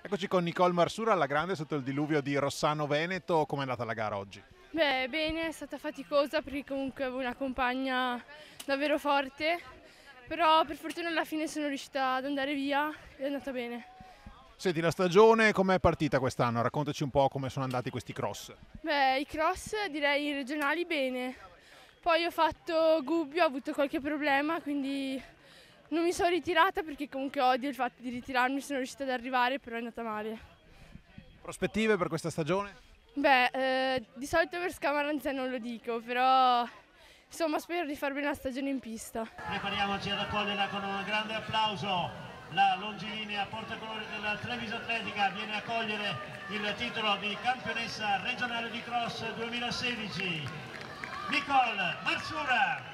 Eccoci con Nicole Marsura alla grande sotto il diluvio di Rossano Veneto. Com'è andata la gara oggi? Beh, bene, è stata faticosa perché comunque avevo una compagna davvero forte, però per fortuna alla fine sono riuscita ad andare via ed è andata bene. Senti, la stagione com'è partita quest'anno? Raccontaci un po' come sono andati questi cross. Beh, i cross direi i regionali bene, poi ho fatto Gubbio, ho avuto qualche problema, quindi non mi sono ritirata perché comunque odio il fatto di ritirarmi, sono riuscita ad arrivare, però è andata male. Prospettive per questa stagione? Beh, di solito per Scamaranzè non lo dico, però insomma spero di far bene la stagione in pista. Prepariamoci ad accoglierla con un grande applauso. La longilinea portacolori della Treviso Atletica viene a cogliere il titolo di campionessa regionale di cross 2016. Nicole Marsura.